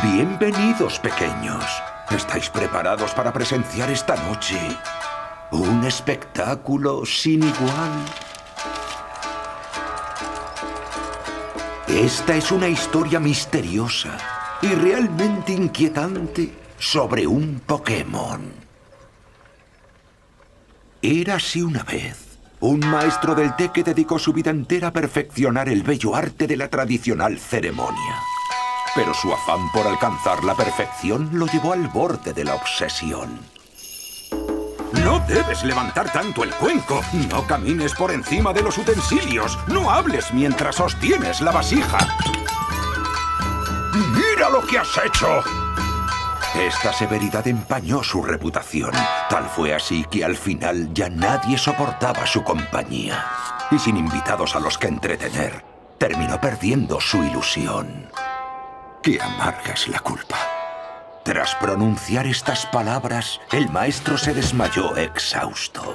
Bienvenidos, pequeños. ¿Estáis preparados para presenciar esta noche un espectáculo sin igual? Esta es una historia misteriosa y realmente inquietante sobre un Pokémon. Érase una vez un maestro del té que dedicó su vida entera a perfeccionar el bello arte de la tradicional ceremonia. Pero su afán por alcanzar la perfección lo llevó al borde de la obsesión. No debes levantar tanto el cuenco. No camines por encima de los utensilios. No hables mientras sostienes la vasija. ¡Mira lo que has hecho! Esta severidad empañó su reputación. Tal fue así que al final ya nadie soportaba su compañía. Y sin invitados a los que entretener, terminó perdiendo su ilusión. ¡Qué amarga es la culpa! Tras pronunciar estas palabras, el maestro se desmayó exhausto.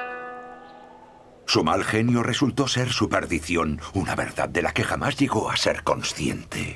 Su mal genio resultó ser su perdición, una verdad de la que jamás llegó a ser consciente.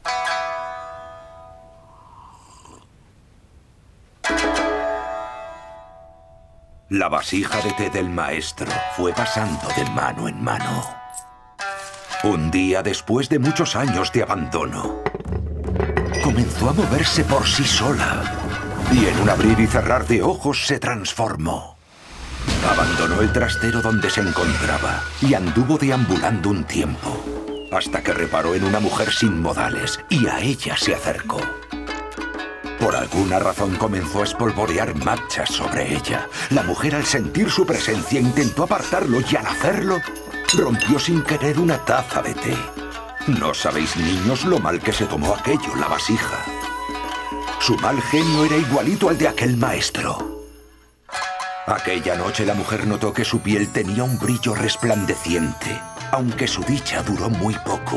La vasija de té del maestro fue pasando de mano en mano. Un día, después de muchos años de abandono, comenzó a moverse por sí sola y en un abrir y cerrar de ojos se transformó. Abandonó el trastero donde se encontraba y anduvo deambulando un tiempo, hasta que reparó en una mujer sin modales y a ella se acercó. Por alguna razón comenzó a espolvorear matcha sobre ella. La mujer, al sentir su presencia, intentó apartarlo y al hacerlo, rompió sin querer una taza de té. No sabéis, niños, lo mal que se tomó aquello, la vasija. Su mal genio era igualito al de aquel maestro. Aquella noche la mujer notó que su piel tenía un brillo resplandeciente, aunque su dicha duró muy poco.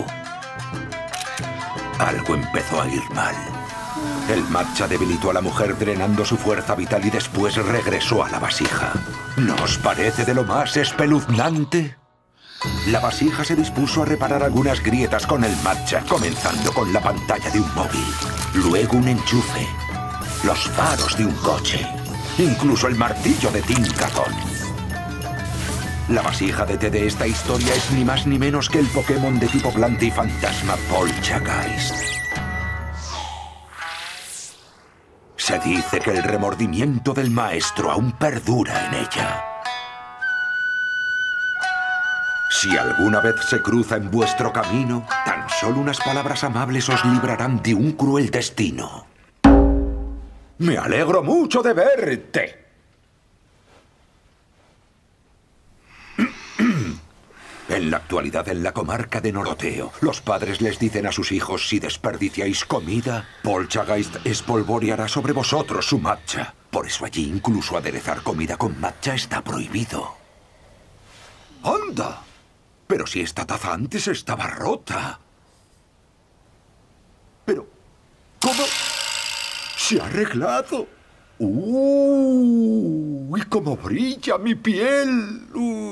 Algo empezó a ir mal. El matcha debilitó a la mujer, drenando su fuerza vital, y después regresó a la vasija. ¿No os parece de lo más espeluznante? La vasija se dispuso a reparar algunas grietas con el matcha, comenzando con la pantalla de un móvil, luego un enchufe, los faros de un coche, incluso el martillo de Tinkaton. La vasija de té de esta historia es ni más ni menos que el Pokémon de tipo planta y fantasma Poltergeist. Se dice que el remordimiento del maestro aún perdura en ella. Si alguna vez se cruza en vuestro camino, tan solo unas palabras amables os librarán de un cruel destino. ¡Me alegro mucho de verte! En la actualidad, en la comarca de Noroteo, los padres les dicen a sus hijos: si desperdiciáis comida, Poltergeist espolvoreará sobre vosotros su matcha. Por eso allí incluso aderezar comida con matcha está prohibido. ¡Anda! Pero si esta taza antes estaba rota. Pero, ¿cómo se ha arreglado? ¡Y cómo brilla mi piel!